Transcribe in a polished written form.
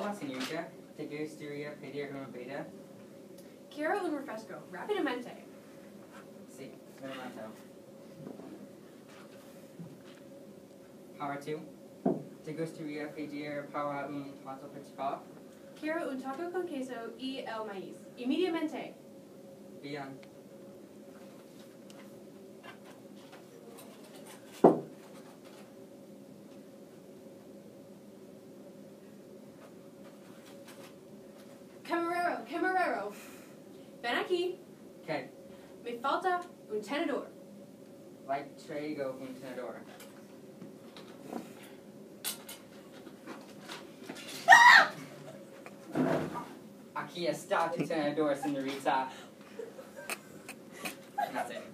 pasta, señorita. ¿Te gustaría pedir una bebida? Quiero un refresco, rápidamente. Sí, un momento. Para tú. ¿Te gustaría pedir para un plato principal? Quiero un taco con queso y el maíz. Inmediatamente. Bien. Camarero. Ven aquí. ¿Qué? Me falta un tenedor. Traigo un tenedor. Aquí está tu tenedor, señorita. That's it.